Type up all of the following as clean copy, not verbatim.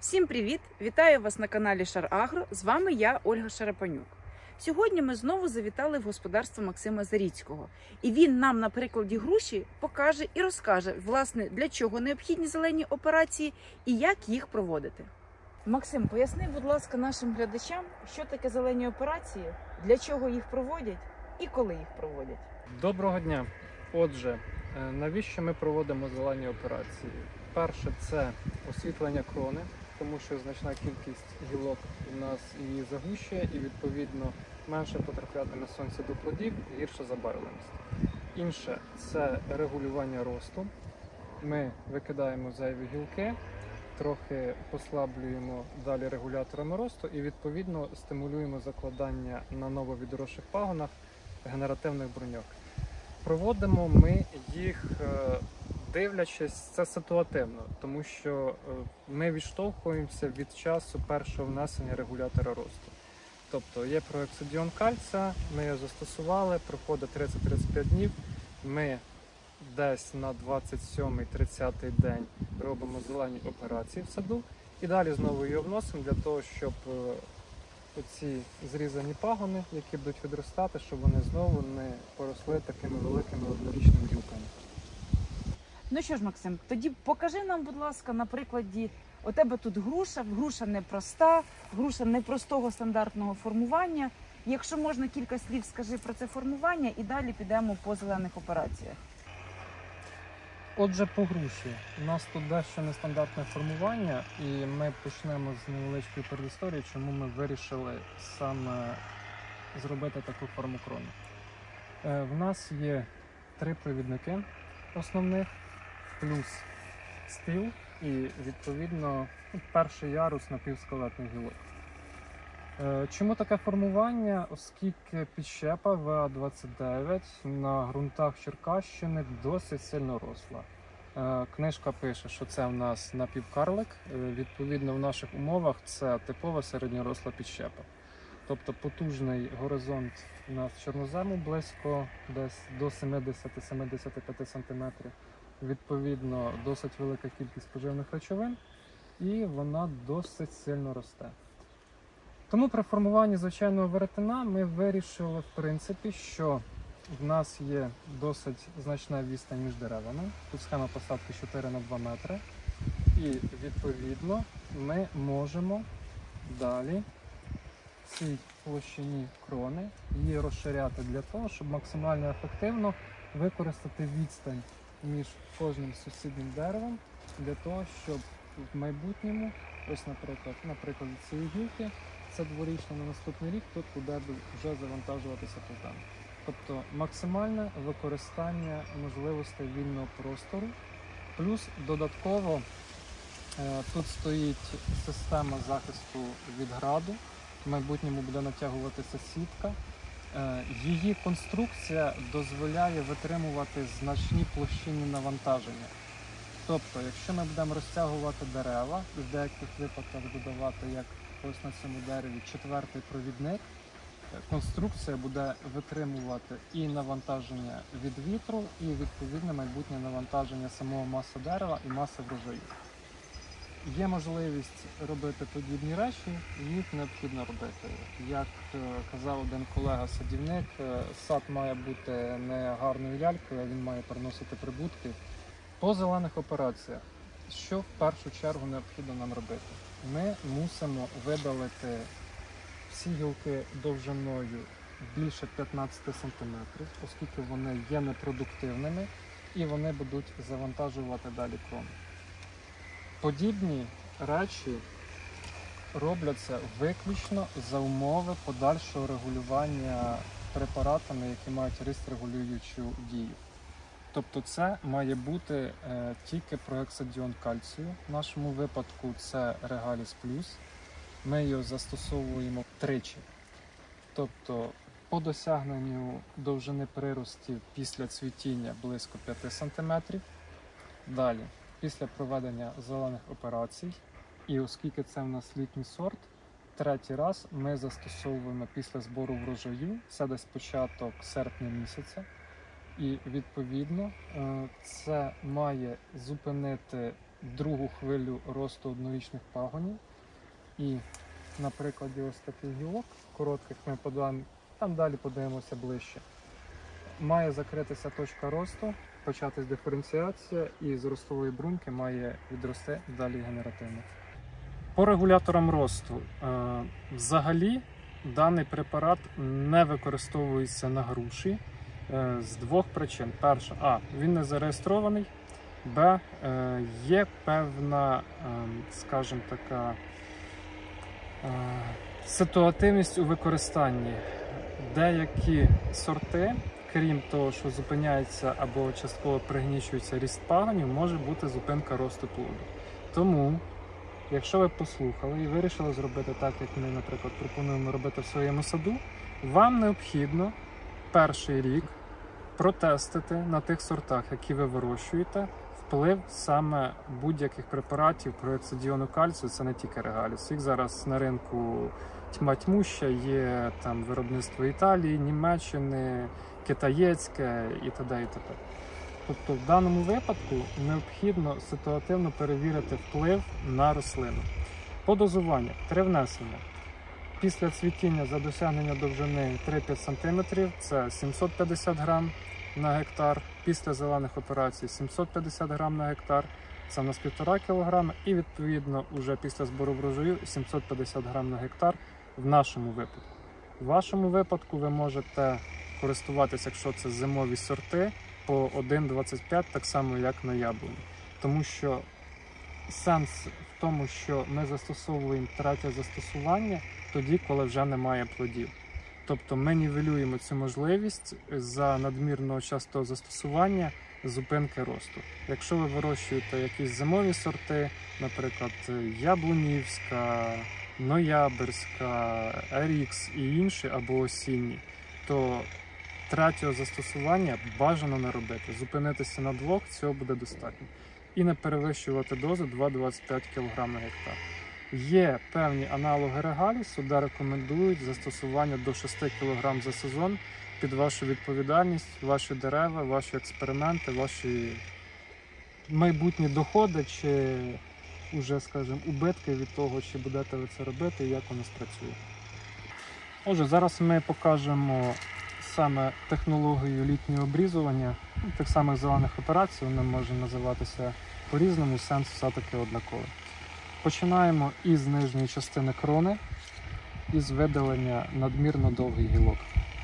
Всім привіт! Вітаю вас на каналі Шар Агро. З вами я, Ольга Шарапанюк. Сьогодні ми знову завітали в господарство Максима Заріцького. І він нам на прикладі груші покаже і розкаже, власне, для чого необхідні зелені операції і як їх проводити. Максим, поясни, будь ласка, нашим глядачам, що таке зелені операції, для чого їх проводять і коли їх проводять. Доброго дня! Отже, навіщо ми проводимо зелені операції? Перше – це освітлення крони, тому що значна кількість гілок у нас її загущує і, відповідно, менше потраплятиме сонце до плодів, гірша забарвленість. Інше – це регулювання росту. Ми викидаємо зайві гілки, трохи послаблюємо далі регуляторами росту і, відповідно, стимулюємо закладання на нововідросших пагонах генеративних бруньок. Проводимо ми їх, дивлячись, це ситуативно, тому що ми відштовхуємося від часу першого внесення регулятора росту. Тобто є проексидіон кальція, ми його застосували, проходить 30-35 днів, ми десь на 27-30 день робимо зелені операції в саду і далі знову її вносимо для того, щоб оці зрізані пагони, які будуть відростати, щоб вони знову не поросли такими великими однорічними гілками. Ну що ж, Максим, тоді покажи нам, будь ласка, на прикладі, у тебе тут груша непроста, груша непростого стандартного формування. Якщо можна, кілька слів скажи про це формування і далі підемо по зелених операціях. Отже, по груші. У нас тут дещо нестандартне формування, і ми почнемо з невеличкої передісторії, чому ми вирішили саме зробити таку форму крони. В нас є 3 провідники основних, плюс стил і, відповідно, перший ярус напівскелетних гілок. Чому таке формування? Оскільки підщепа ВА-29 на ґрунтах Черкащини досить сильно росла. Книжка пише, що це в нас напівкарлик, відповідно в наших умовах це типова середньоросла підщепа. Тобто потужний горизонт у нас чорнозему близько десь до 70-75 см. Відповідно, досить велика кількість поживних речовин і вона досить сильно росте. Тому при формуванні звичайного веретена ми вирішили, в принципі, що в нас є досить значна відстань між деревами. Тут схема посадки 4 на 2 метри. І, відповідно, ми можемо далі в цій площині крони її розширяти для того, щоб максимально ефективно використати відстань між кожним сусіднім деревом, для того, щоб в майбутньому, ось, наприклад, цієї гілки, це дворічно на наступний рік, тут буде вже завантажуватися плодами. Тобто максимальне використання можливостей вільного простору. Плюс додатково тут стоїть система захисту від граду, в майбутньому буде натягуватися сітка. Її конструкція дозволяє витримувати значні площинні навантаження. Тобто, якщо ми будемо розтягувати дерева, в деяких випадках додавати, як ось на цьому дереві, 4-й провідник, конструкція буде витримувати і навантаження від вітру, і відповідне майбутнє навантаження самого маси дерева і маси врожаю. Є можливість робити подібні речі, їх необхідно робити. Як казав один колега-садівник, сад має бути не гарною лялькою, а він має приносити прибутки. По зелених операціях, що в першу чергу необхідно нам робити? Ми мусимо видалити всі гілки довжиною більше 15 см, оскільки вони є непродуктивними і вони будуть завантажувати далі крону. Подібні речі робляться виключно за умови подальшого регулювання препаратами, які мають ріст-регулюючу дію. Тобто це має бути тільки проексидіон кальцію. В нашому випадку це Регаліс Плюс. Ми його застосовуємо тричі. Тобто по досягненню довжини приростів після цвітіння близько 5 см. Далі, після проведення зелених операцій, і оскільки це в нас літній сорт, 3-й раз ми застосовуємо після збору врожаю, це десь початок серпня місяця. І відповідно це має зупинити другу хвилю росту однорічних пагонів. І на прикладі ось таких гілок коротких ми там далі подивимося ближче. Має закритися точка росту, початись диференціація, і з ростової бруньки має відрости далі генеративно. По регуляторам росту. Взагалі даний препарат не використовується на груші з двох причин. Перша, він не зареєстрований, Б, є певна, скажімо така, ситуативність у використанні. Деякі сорти, крім того, що зупиняється або частково пригнічується ріст пагонів, може бути зупинка росту плоду. Тому, якщо ви послухали і вирішили зробити так, як ми, наприклад, пропонуємо робити в своєму саду, вам необхідно перший рік протестити на тих сортах, які ви вирощуєте, вплив саме будь-яких препаратів проексидіону кальцію, це не тільки регаліс. Їх зараз на ринку тьма тьмуща, є там виробництво Італії, Німеччини, китаєцьке і т.д. і т.п. Тобто в даному випадку необхідно ситуативно перевірити вплив на рослину. По дозуванню 3 внесення. Після цвітіння за досягнення довжини 3-5 см це 750 грам на гектар. Після зелених операцій 750 грам на гектар, це у нас 1,5 кг. І відповідно вже після збору врожаю 750 грам на гектар в нашому випадку. В вашому випадку ви можете користуватися, якщо це зимові сорти, по 1,25, так само як на яблуні. Тому що сенс в тому, що ми застосовуємо третє застосування тоді, коли вже немає плодів. Тобто ми нівелюємо цю можливість за надмірного частого застосування зупинки росту. Якщо ви вирощуєте якісь зимові сорти, наприклад, яблунівська, ноябрьська, RX і інші, або осінні, то третього застосування бажано не робити. Зупинитися на 2, цього буде достатньо. І не перевищувати дозу 2,25 кг на гектар. Є певні аналоги регалісу, де рекомендують застосування до 6 кг за сезон під вашу відповідальність, ваші дерева, ваші експерименти, ваші майбутні доходи чи уже, скажімо, убитки від того, чи будете ви це робити і як воно спрацює. Отже, зараз ми покажемо саме технологію літнього обрізування тих самих зелених операцій, вони можуть називатися по-різному, сенс все-таки однаковий. Починаємо із нижньої частини крони, із видалення надмірно довгих гілок.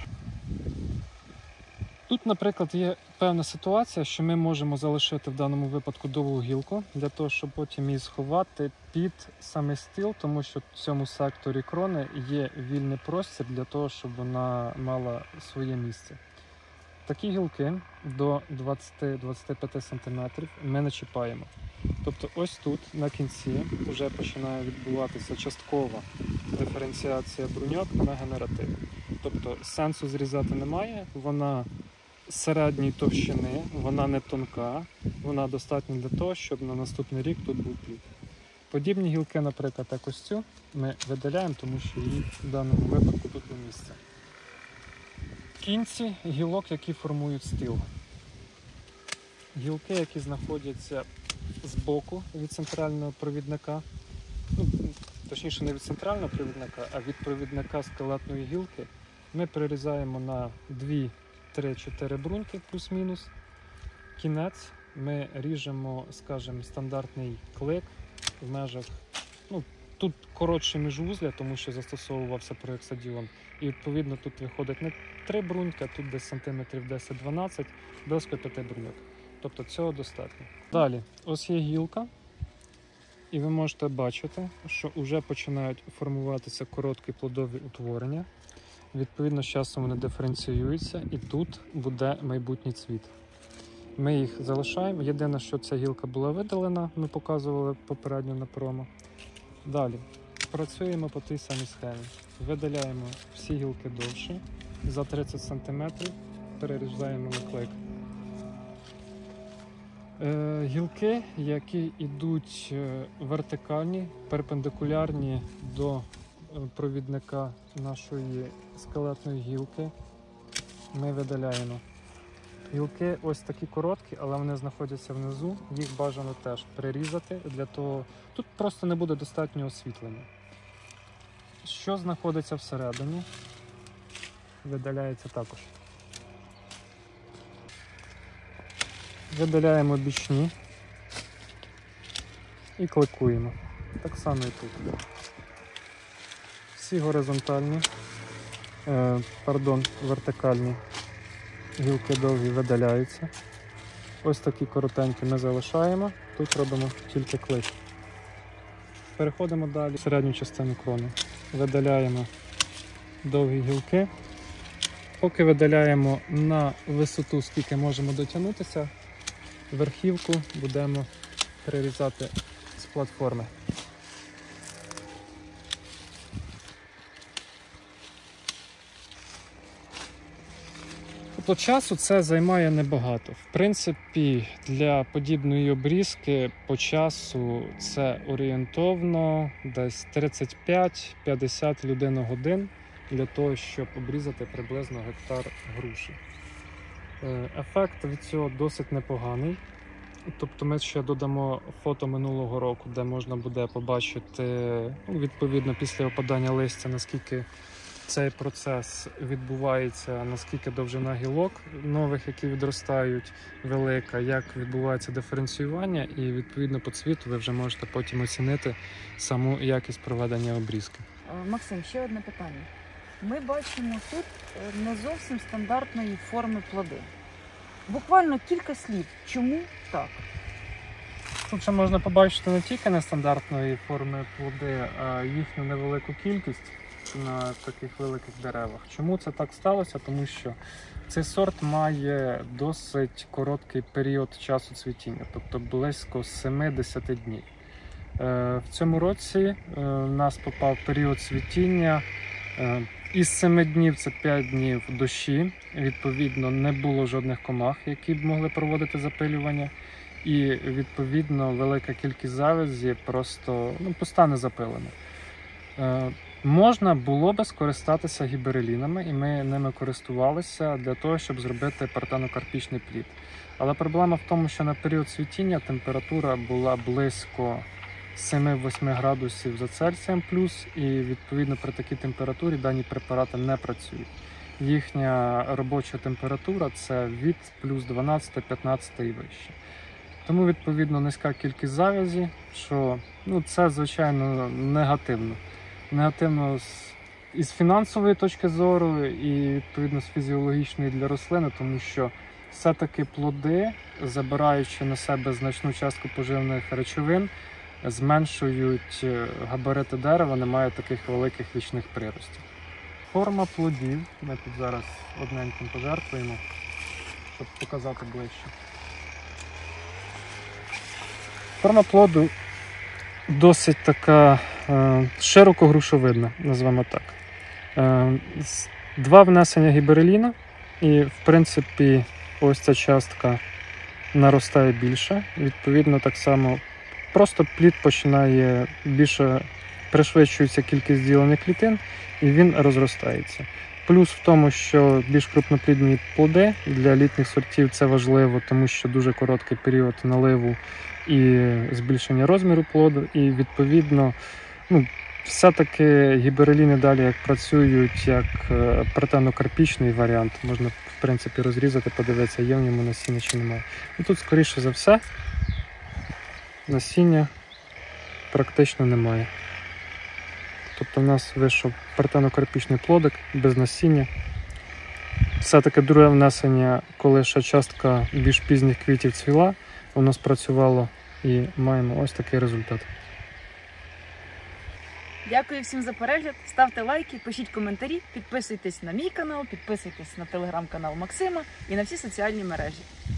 Тут, наприклад, є певна ситуація, що ми можемо залишити в даному випадку довгу гілку, для того, щоб потім її сховати під самий стіл, тому що в цьому секторі крони є вільний простір для того, щоб вона мала своє місце. Такі гілки до 20-25 см ми не чіпаємо. Тобто ось тут на кінці вже починає відбуватися часткова диференціація бруньок на генератив. Тобто сенсу зрізати немає, вона середньої товщини, вона не тонка, вона достатня для того, щоб на наступний рік тут був плід. Подібні гілки, наприклад, як ось цю, ми видаляємо, тому що їй в даному випадку тут не місце. Кінці гілок, які формують стіл. Гілки, які знаходяться збоку від центрального провідника, точніше не від центрального провідника, а від провідника скелетної гілки, ми перерізаємо на 2-3-4 бруньки плюс-мінус. Кінець ми ріжемо, скажімо, стандартний клик в межах, тут коротше міжвузля, тому що застосовувався проексидіон. І відповідно тут виходить не 3 бруньки, а тут десь сантиметрів 10-12, близько 5 бруньок. Тобто цього достатньо. Далі, ось є гілка, і ви можете бачити, що вже починають формуватися короткі плодові утворення. Відповідно, з часом вони диференціюються, і тут буде майбутній цвіт. Ми їх залишаємо. Єдине, що ця гілка була видалена, ми показували попередньо на промо. Далі, працюємо по тій самій схемі. Видаляємо всі гілки довші, за 30 см перерізаємо на клик. Гілки, які йдуть вертикальні, перпендикулярні до провідника нашої скелетної гілки, ми видаляємо. Гілки ось такі короткі, але вони знаходяться внизу. Їх бажано теж прирізати. Для того тут просто не буде достатньо освітлення. Що знаходиться всередині, видаляється також. Видаляємо бічні і кликуємо. Так само і тут. Всі горизонтальні, вертикальні гілки довгі видаляються. Ось такі коротенькі ми залишаємо, тут робимо тільки клик. Переходимо далі в середню частину крони. Видаляємо довгі гілки. Поки видаляємо на висоту, скільки можемо дотягнутися, верхівку будемо перерізати з платформи. Тобто часу це займає небагато. В принципі, для подібної обрізки по часу це орієнтовно десь 35-50 людиногодин для того, щоб обрізати приблизно гектар груші. Ефект від цього досить непоганий. Тобто ми ще додамо фото минулого року, де можна буде побачити, відповідно, після опадання листя, наскільки цей процес відбувається, наскільки довжина гілок нових, які відростають, велика, як відбувається диференціювання, і відповідно по цвіту ви вже можете потім оцінити саму якість проведення обрізки. Максим, ще одне питання. Ми бачимо тут не зовсім стандартної форми плоди. Буквально кілька слів. Чому так? Тут ще можна побачити не тільки нестандартної форми плоди, а їхню невелику кількість на таких великих деревах. Чому це так сталося? Тому що цей сорт має досить короткий період часу цвітіння, тобто близько 7-10 днів. В цьому році у нас попав період цвітіння. Із 7 днів це 5 днів дощі, відповідно не було жодних комах, які б могли проводити запилювання, і відповідно велика кількість завязі просто пуста не запилена. Можна було би скористатися гіберелінами, і ми ними користувалися для того, щоб зробити партенокарпічний плід. Але проблема в тому, що на період цвітіння температура була близько 7-8 градусів за Цельсієм плюс, і відповідно при такій температурі дані препарати не працюють. Їхня робоча температура це від плюс 12-15 і вище. Тому відповідно низька кількість завязі, що це звичайно негативно. Негативно із фінансової точки зору і відповідно з фізіологічної для рослини, тому що все-таки плоди, забираючи на себе значну частку поживних речовин, зменшують габарити дерева, немає таких великих вічних приростів. Форма плодів, ми тут зараз одненьким пожертвуємо, щоб показати ближче. Форма плоду досить така широко грушовидна, назвемо так. Два внесення гібереліна, і в принципі ось ця частка наростає більше. Відповідно так само просто плід починає більше, пришвидшується кількість ділення клітин і він розростається. Плюс в тому, що більш крупноплідні плоди для літніх сортів це важливо, тому що дуже короткий період наливу і збільшення розміру плоду, і відповідно все-таки гібереліни далі як працюють як партенокарпічний варіант. Можна в принципі розрізати, подивитися, є в ньому насіння чи немає. І тут скоріше за все насіння практично немає. Тобто в нас вийшов партенокарпічний плодик без насіння. Все-таки друге внесення, коли ще частка більш пізніх квітів цвіла, воно спрацювало і маємо ось такий результат. Дякую всім за перегляд. Ставте лайки, пишіть коментарі, підписуйтесь на мій канал, підписуйтесь на телеграм-канал Максима і на всі соціальні мережі.